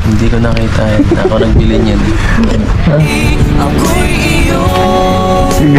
Hindi ko nakita eh. Ako nagbili niyan. Sige.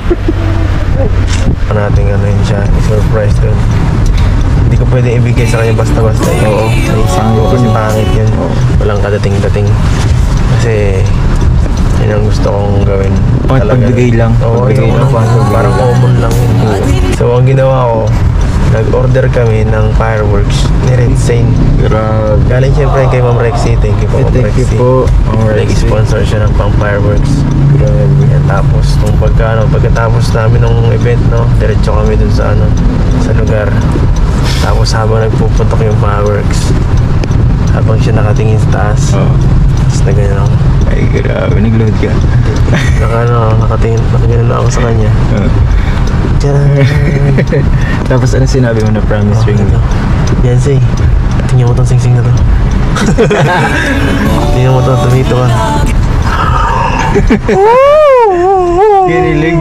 Natin ano yun siya, surprise doon. Hindi ko pwede ibigay sa kanya basta-basta yun. Oo. Naisip ko kasi pangit yun. Walang kadating-dating. Kasi yun ang gusto kong gawin. Pagbigay lang. Oo, Pagbigay lang. parang common lang yun. So ang ginawa ko, nag-order kami ng fireworks ni Red Saint. Grabe. Galing siyempre kay Ma'am Rexy. Thank you po, Ma'am Thank you Rexy. po, Ma'am Rexy. Nag-sponsor siya ng pang fireworks. Grabe. Yan, tapos nung pagkatapos namin ng event, no, diretso kami dun sa sa lugar. Tapos habang nagpuputok yung fireworks, habang siya nakatingin sa taas, tapos na ganyan ako. Ay, grabe. Nag-load ka. Nakatingin lang ako sa kanya. Tapos ano sinabi mo na promise ring? Beyonce, tingnan mo tong sing-sing na to. Tingnan mo to, tumito ka. Ginilig.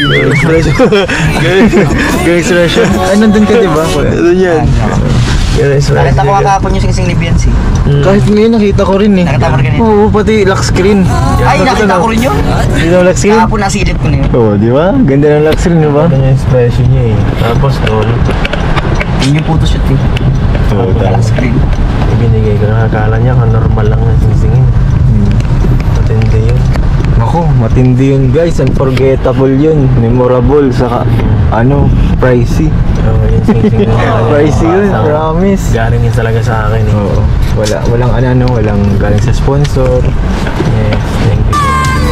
Guys, Russia. Ay, nandun ka diba? Ano yan? Nakita ko kakapon yung sing-sing ni Beyonce. Kahit ngayon nakita ko rin eh. Nakita mo rin kanina? Oo, pati lock screen. Ay, nakita ko rin yun. Hindi na lock screen? Kakapon nasilip ko na yun. Oo, di ba? Ganda ng lock screen, di ba? Ano yung expression niya eh. Tapos doon, Yun yung photoshoot eh. Oo, Wala screen. ibinigay ko na akala niya normal lang na sing-singin. Matindi yun. Ako, matindi yun guys. Unforgettable yun. Memorable. Saka, pricey. Oo, yung sing-sing na talaga. Pricey yun, Parang promise. galing yun talaga sa akin eh. Oo. Walang galing sa sponsor. Yes, thank you.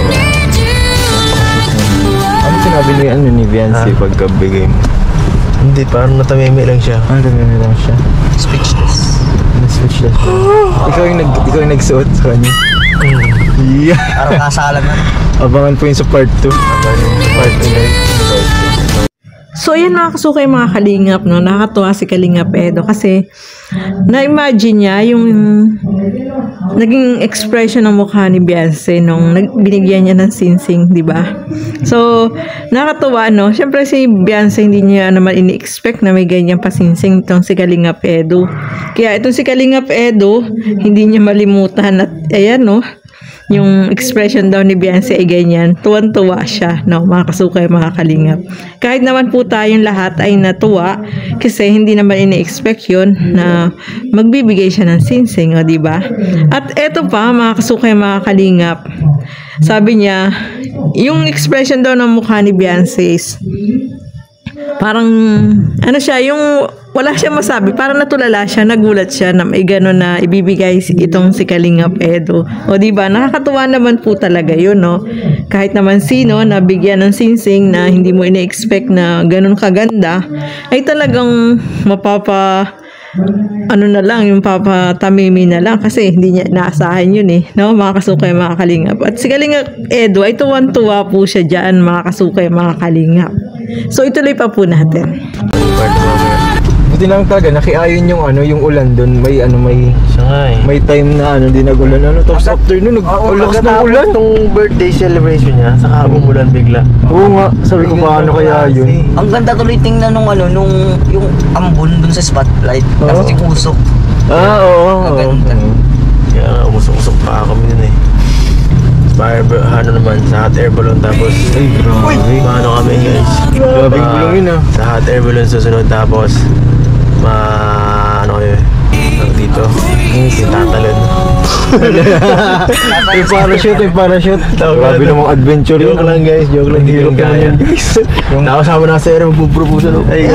Ano sinabi ni Beyonce pagkabigay mo? Hindi, parang natamimi lang siya. Ano dami lang siya? Speechless. Na-switchless siya. Ikaw yung nagsuot sa kanya. Yeah. Parang kasalan na. Abangan po yun sa part 2. Part 2 guys. So ayan mga kasukay, mga kalingap, no? Nakakatuwa si Kalingap Edo kasi na-imagine niya yung naging expression ng mukha ni Beyonce nung binigyan niya ng sinsing, di ba? So nakakatuwa, no? Siyempre si Beyonce hindi niya naman ini-expect na may ganyan pa sinsing itong si Kalingap Edo. Kaya itong si Kalingap Edo hindi niya malimutan at ayan, no? Yung expression daw ni Beyonce ay ganyan. Tuwan-tuwa siya, no, mga kasukay, mga kalingap. Kahit naman po tayong lahat ay natuwa kasi hindi naman ini-expect yun na magbibigay siya ng sinsing, o diba? At eto pa, mga kasukay, mga kalingap, sabi niya, yung expression daw ng mukha ni Beyonce is parang, siya, yung wala siya masabi, parang natulala siya, nagulat siya na may gano'n na ibibigay itong si Kalingap Edo. O diba, nakakatuwa naman po talaga yun, no? Kahit naman sino na bigyan ng sinsing na hindi mo ina-expect na gano'n kaganda, ay talagang na lang, yung papatamimi na lang kasi hindi niya naasahan yun eh, no, mga kasukay, mga kalingap. At si Kalingap Edo ay tuwan-tuwa po siya dyan, mga kasukay, mga kalingap. So ituloy pa po natin. Buti lang talaga, nakiayon yung ulan doon. May Siya nga eh. may time na di nagulan. Tapos after nun, nag-ulakas ng ulan. Itong birthday celebration niya, saka umulan bigla. Oo nga, sabi ko paano kaya yun. Ang ganda tuloy tingnan nung yung ambon dun sa spotlight. Tapos yung usok. Oo. Ang ganda. Kaya nga, umusok-usok pa kami nun eh. Naman, sa hot air balloon, tapos maano kami guys. Grabing bulong yun ah. Sa hot air balloon susunod, tapos dito, tatalon. Yung parachute. Grabe namang adventure yun. Joke lang guys, joke lang. Hindi ko kaya. Nakasama na sa air, magpuproposa no. Ay,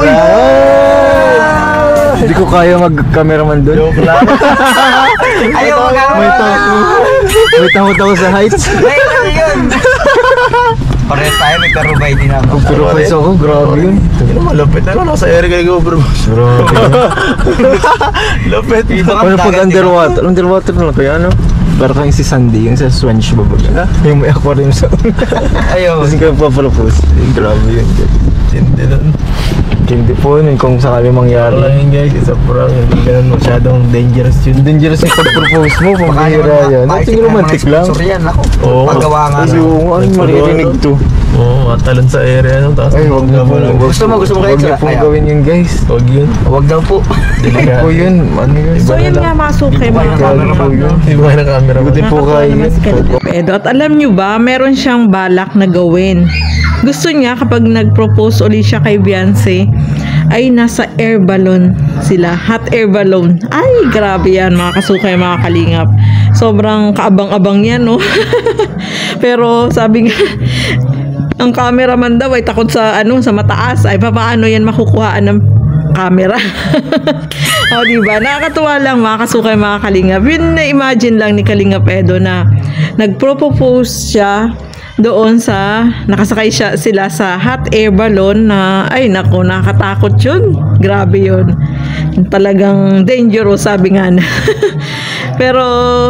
Hindi ko kaya mag-cameraman doon. joke lang. Ayaw mo nga. May takot ako sa heights. Ay, ano yun? Pareho tayo, may perubay din ako. Pero kasi ako, grabe yun. Ano malupit? Nasa air ka nag-overposa. Grabe. Lupit. Ano pag underwater? Underwater na lang kaya Parang kang si Sandy, yung sa SpongeBob. Yung may aquarium sa Ayaw. Kasi kayo papalapos. Grabe yun. Hindi nun. Hindi po yun kung sakali Parang mangyari. lang yun guys, isa parang hindi ganun masyadong dangerous yun. Dangerous yung pag-propose mo, pambihira yan. At yung romantic lang. Yan, ako. Oo. Paggawa nga Kasi na. yung ano maririnig to. Oo, matalon sa area no, tapos Ay, wag mo po. Gusto mo kayo Wag niyo sa- pong ayaw. gawin yun, guys. Wag yun. Huwag daw po. Ay po yun. Ano yun? So yun nga mga kasukay mga Ano kalingap, po yun? no? Iba ng camera mo. Buti po Nakakatawa kayo. naman si Kalingap Edo. At alam nyo ba, meron siyang balak na gawin. Gusto niya kapag nag-propose uli siya kay Beyonce, ay nasa air balloon sila. Hot air balloon. Ay, grabe yan mga kasukay, mga kalingap. Sobrang kaabang-abang yan, no? Pero sabi nga, ang cameraman daw ay takot sa sa mataas. Ay, paano yan makukuhaan ng camera? O, diba? Nakakatuwa lang mga kasukay, mga kalingap. Yun na-imagine lang ni Kalingap Edo na nagpropose siya doon sa nakasakay sila sa hot air balloon na ay naku, nakakatakot yun. Grabe yun. Talagang dangerous, sabi nga na. Pero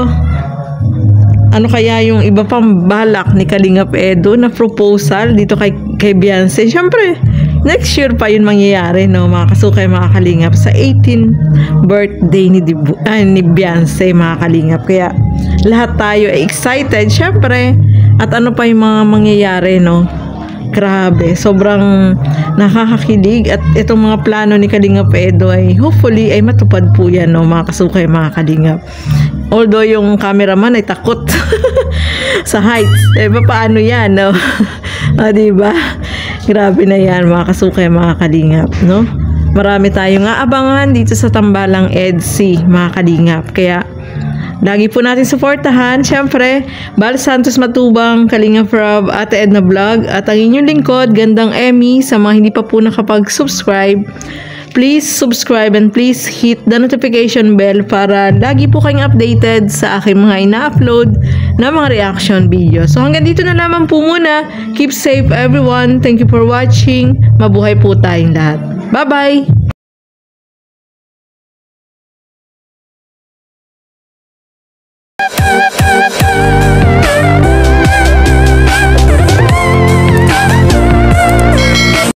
ano kaya yung iba pang balak ni Kalingap Edo na proposal dito kay Beyonce? Siyempre, next year pa yun mangyayari, no, mga kasukay, mga kalingap, sa 18th birthday ni Beyonce, mga kalingap. Kaya lahat tayo ay excited, siyempre. At ano pa yung mga mangyayari, no? Grabe, sobrang nakakakilig. At itong mga plano ni Kalingap Edo ay hopefully ay matupad po yan, no, mga kasukay, mga kalingap. Although yung cameraman ay takot sa heights. Eh, paano yan, no? Diba? Grabe na yan, mga kasukay, mga kalingap, no? Marami tayong aabangan dito sa Tambalang EDC, mga kalingap. Kaya, lagi po natin suportahan. Siyempre, Bal Santos Matubang, Kalingap Rob, Ate Edna Vlog, at ang inyong lingkod, Gandang Emmy. Sa mga hindi pa po nakapag-subscribe, please subscribe and please hit the notification bell para lagi po kayong updated sa aking mga ina-upload na mga reaction video. So hanggang dito na lamang po muna. Keep safe everyone. Thank you for watching. Mabuhay po tayong lahat. Bye-bye!